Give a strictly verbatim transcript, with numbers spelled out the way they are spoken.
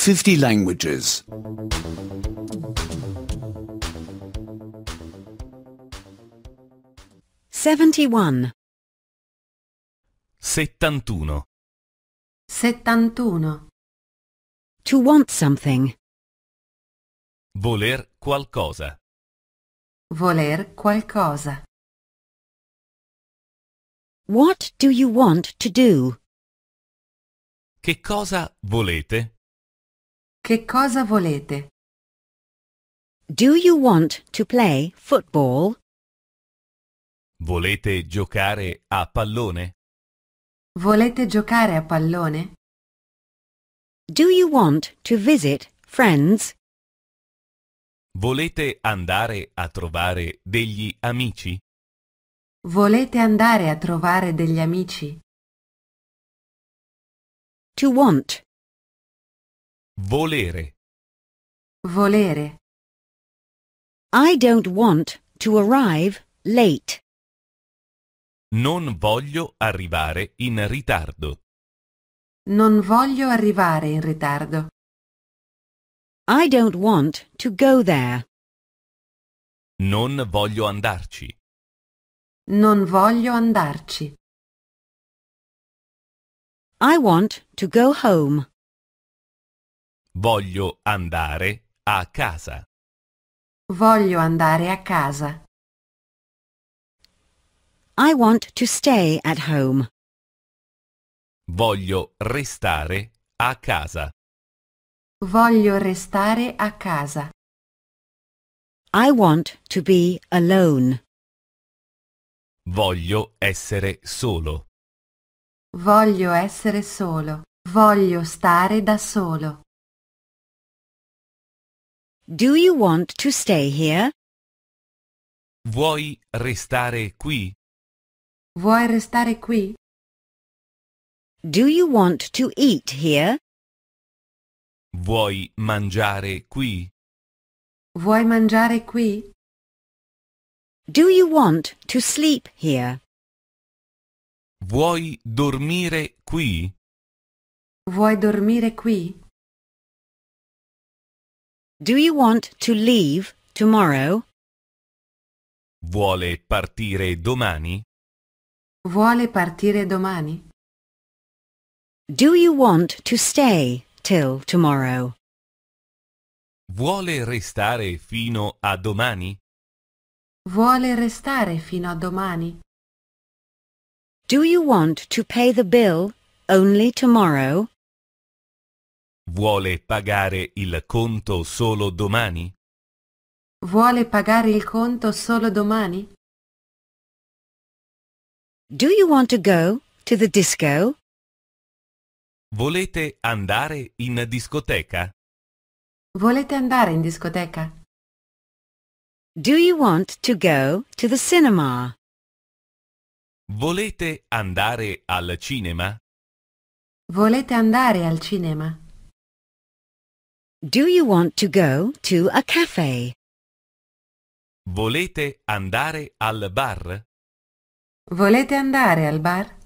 fifty languages. seventy-one. settantuno. settantuno. To want something. Voler qualcosa. Voler qualcosa. What do you want to do? Che cosa volete? Che cosa volete? Do you want to play football? Volete giocare a pallone? Volete giocare a pallone? Do you want to visit friends? Volete andare a trovare degli amici? Volete andare a trovare degli amici? To want. Volere. Volere. I don't want to arrive late. Non voglio arrivare in ritardo. Non voglio arrivare in ritardo. I don't want to go there. Non voglio andarci. Non voglio andarci. I want to go home. Voglio andare a casa. Voglio andare a casa. I want to stay at home. Voglio restare a casa. Voglio restare a casa. I want to be alone. Voglio essere solo. Voglio essere solo. Voglio stare da solo. Do you want to stay here? Vuoi restare qui? Vuoi restare qui? Do you want to eat here? Vuoi mangiare qui? Vuoi mangiare qui? Do you want to sleep here? Vuoi dormire qui? Vuoi dormire qui? Do you want to leave tomorrow? Vuole partire domani? Vuole partire domani? Do you want to stay till tomorrow? Vuole restare fino a domani? Vuole restare fino a domani? Do you want to pay the bill only tomorrow? Vuole pagare il conto solo domani? Vuole pagare il conto solo domani? Do you want to go to the disco? Volete andare in discoteca? Volete andare in discoteca? Do you want to go to the cinema? Volete andare al cinema? Volete andare al cinema? Do you want to go to a cafe? Volete andare al bar? Volete andare al bar?